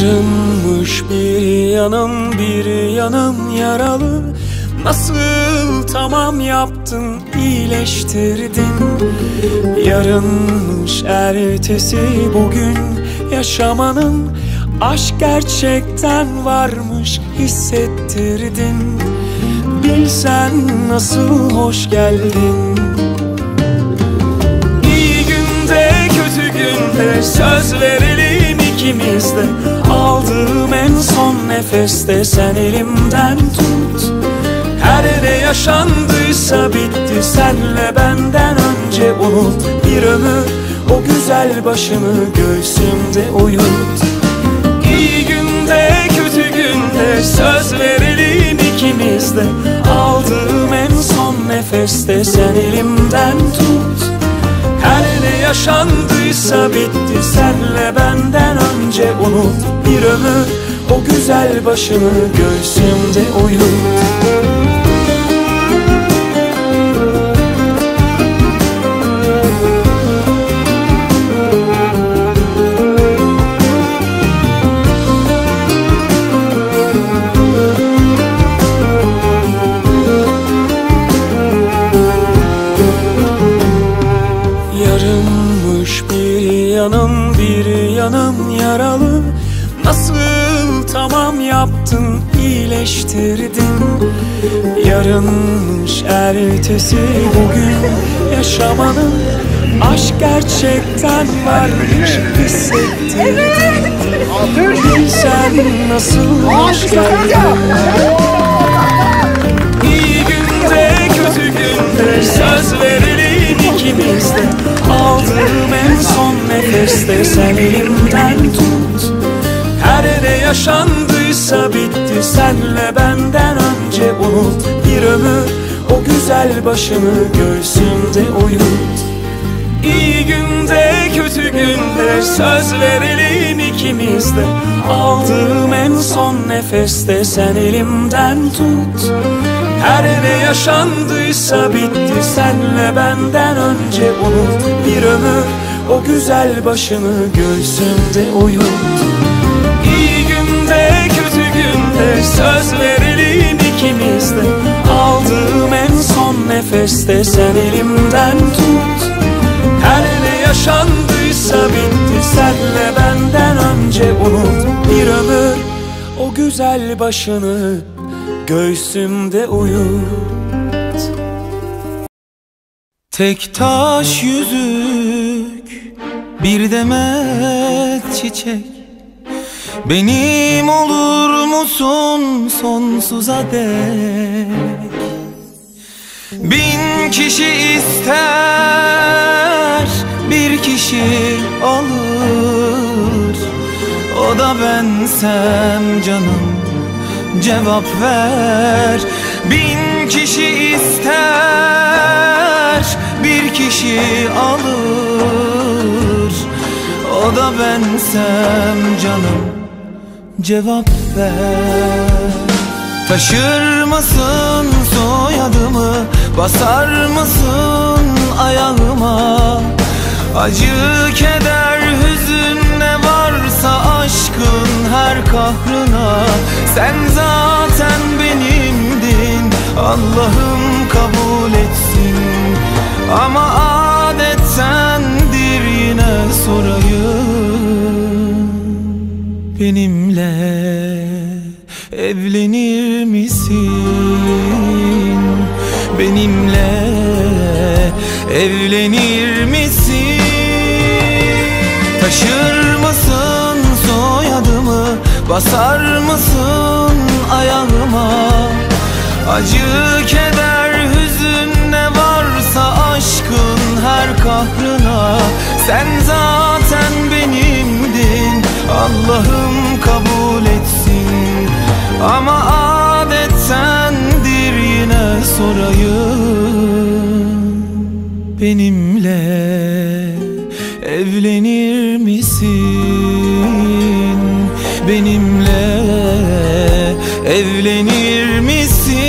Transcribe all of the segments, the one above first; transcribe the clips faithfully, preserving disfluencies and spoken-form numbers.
Yarınmış bir yanım, bir yanım yaralı. Nasıl tamam yaptın, iyileştirdin. Yarınmış ertesi bugün yaşamanın. Aşk gerçekten varmış, hissettirdin. Bilsen nasıl hoş geldin. İyi günde kötü günde söz verelim ikimiz de. Aldığım en son nefeste sen elimden tut. Her ne yaşandıysa bitti, senle benden önce unut. Bir ömür o güzel başını göğsümde uyut. İyi günde kötü günde söz verelim ikimiz de. Aldığım en son nefeste sen elimden tut. Her ne yaşandıysa bitti, senle benden önce unut. Bir ömür o güzel başını göğsümde uyut. Yanım bir yanım yaralı. Nasıl tamam yaptın, iyileştirdin. Yarınmış ertesi bugün yaşamanın. Aşk gerçekten varmış, hissettirdin. Bilsen nasıl hoş geldin. İyi günde kötü günde söz verelim ikimiz de. Aldığım en son nefeste sen elimden tut. Her ne yaşandıysa bitti, senle benden önce unut. Bir ömür o güzel başını göğsümde uyut. İyi günde kötü günde söz verelim ikimiz de. Aldığım en son nefeste sen elimden tut. Her ne yaşandıysa bitti, senle benden önce unut. Bir ömür o güzel başını göğsümde uyut. İyi günde kötü günde söz verelim ikimiz de. Aldığım en son nefeste sen elimden tut. Her ne yaşandıysa bitti, senle benden önce unut. Bir ömür o güzel başını göğsümde uyut. Tek taş yüzük, bir demet çiçek. Benim olur musun sonsuza dek? Bin kişi ister, bir kişi alır. O da bensem canım, cevap ver. Bin kişi ister, bir kişi alır. O da bensem canım, cevap ver. Taşır mısın soyadımı, basar mısın ayağıma? Acı, keder, hüzün ne varsa aşkın her kahrına. Sen zaten benimdin, Allah'ım kabul etsin. Ama adettendir yine sorayım, benimle evlenir misin? Benimle evlenir misin? Taşır mısın soyadımı, basar mısın ayağıma? Acı, keder, hüzün ne varsa aşkın her kahrına. Sen zaten benimdin, Allah'ım kabul etsin. Ama adettendir yine sorayım, benimle evlenir misin? Benimle evlenir misin?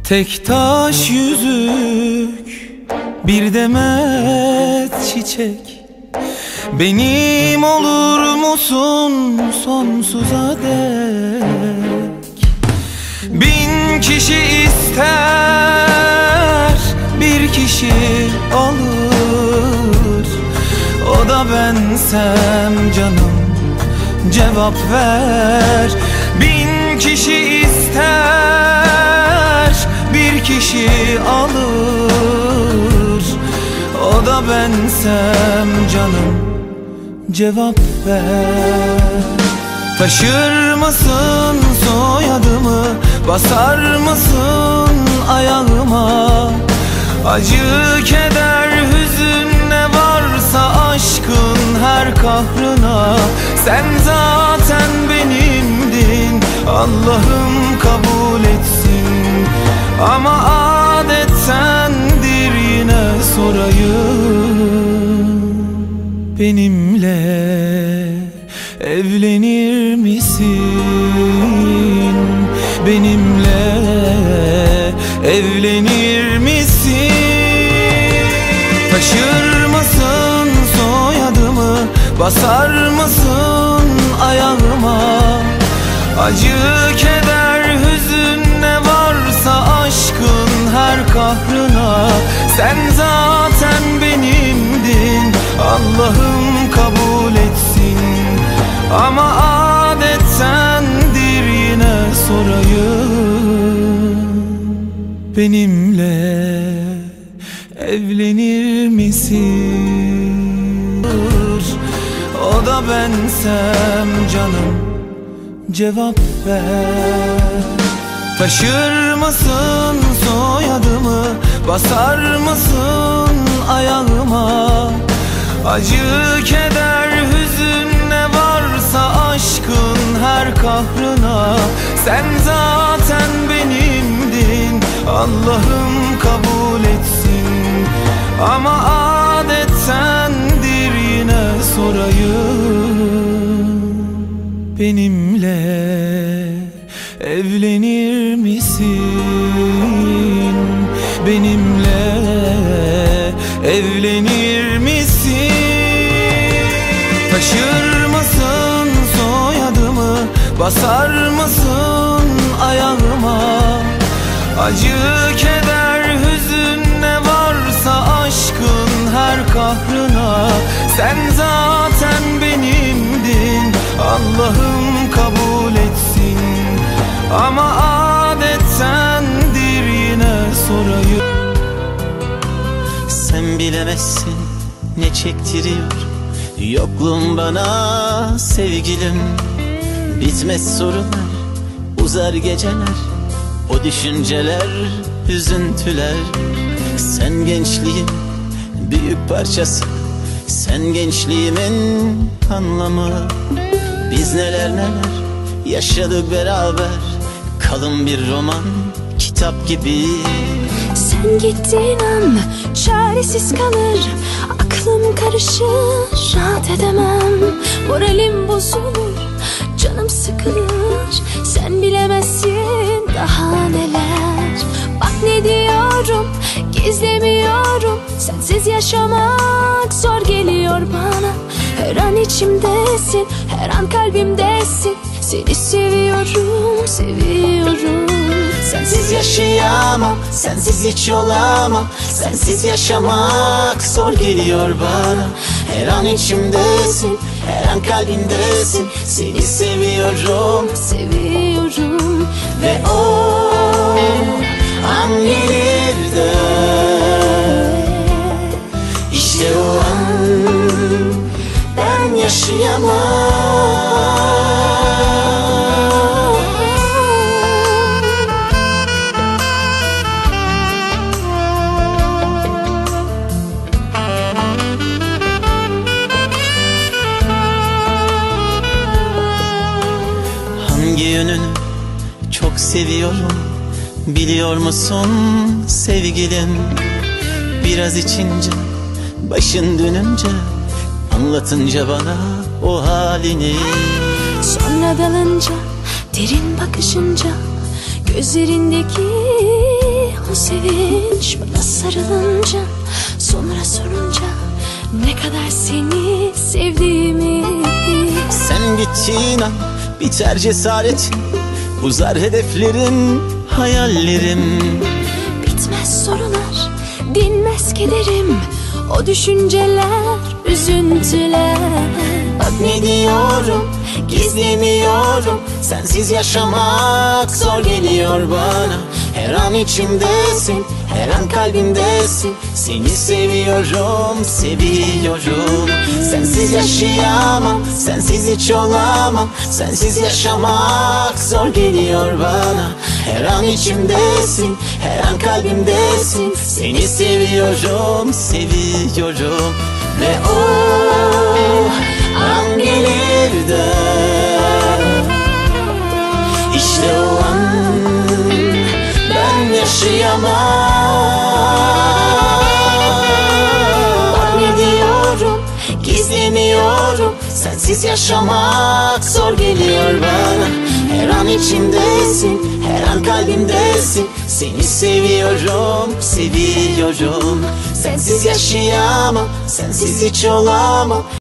Tek taş yüzük, bir demet çiçek. Benim olur musun sonsuza dek? Bin kişi ister, bir kişi alır. O da bensem canım, cevap ver. Bin kişi ister, bir kişi alır. O da bensem canım, cevap ver. Taşır mısın soyadımı, basar mısın ayağıma? Acı, keder, hüzün ne varsa aşkın her kahrına. Sen zaten benimdin, Allah'ım kabul etsin. Ama adettendir yine sorayım, benimle evlenir misin? Benimle evlenir misin? Taşır mısın soyadımı, basar mısın ayağıma? Acı, keder, hüzün ne varsa aşkın her kahrına. Sen zaten benimdin, Allah'ım kabul etsin. Ama adettendir yine sorayım, benimle evlenir misin? O da bensem canım, cevap ver. Taşır mısın soyadımı, basar mısın ayağıma? Acı, keder, hüzün ne varsa aşkın her kahrına. Sen zaten benimdin, Allah'ım kabul etsin. Ama adettendir yine sorayım, benimle evlenir misin? Benimle evlenir misin? Taşır mısın soyadımı, basar mısın ayağıma? Acı, keder, hüzün ne varsa aşkın her kahrına. Sen zaten benimdin, Allah'ım kabul etsin. Ama adettendir yine sorayım. Sen bilemezsin ne çektiriyor yokluğun bana sevgilim. Bitmez sorunlar, uzar geceler, o düşünceler, üzüntüler. Sen gençliğin büyük parçası, sen gençliğimin anlamı. Biz neler neler yaşadık beraber, kalın bir roman, kitap gibi. Sen gittiğin an çaresiz kalır, aklım karışır, rahat edemem. Moralim bozulur, canım sıkılır. Sen bilemezsin daha neler. Bak ne diyorum, gizlemiyorum. Sensiz yaşamak zor geliyor bana. Her an içimdesin, her an kalbimdesin. Seni seviyorum, seviyorum. Sensiz yaşayamam, sensiz hiç olamam. Sensiz yaşamak zor geliyor bana. Her an içimdesin, her an kalbimdesin. Seni seviyorum, seviyorum. Ve o an gelir de, İşte o an ben yaşayamam. Hangi yönünü çok seviyorum biliyor musun sevgilim? Biraz içince, başın dönünce, anlatınca bana o halini. Sonra dalınca, derin bakışınca, gözlerindeki o sevinç bana sarılınca, sonra sorunca ne kadar seni sevdiğimi. Sen gittiğin an biter cesaretin, uzar hedeflerin, hayallerim. Bitmez sorular, dinmez kederim, o düşünceler, üzüntüler. Bak ne diyorum, gizlemiyorum, sensiz yaşamak zor geliyor bana. Her an içimdesin, her an kalbimdesin, seni seviyorum, seviyorum. Sensiz yaşayamam, sensiz hiç olamam, sensiz yaşamak zor geliyor bana. Her an içimdesin, her an kalbimdesin, seni seviyorum, seviyorum. Ve o an gelir de İşte o an ben yaşayamam. Bak ne diyorum, gizlemiyorum, sensiz yaşamak zor geliyor bana. Her an içimdesin, her an kalbimdesin, seni seviyorum, seviyorum. Sensiz yaşayamam, sensiz hiç olamam.